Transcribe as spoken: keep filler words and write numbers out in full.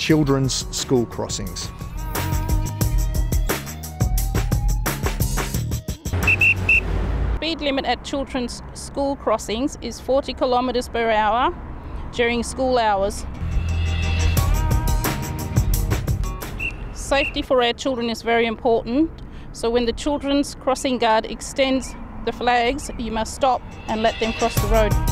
children's school crossings. Speed limit at children's school crossings is forty kilometres per hour during school hours. Safety for our children is very important, so when the children's crossing guard extends the flags, you must stop and let them cross the road.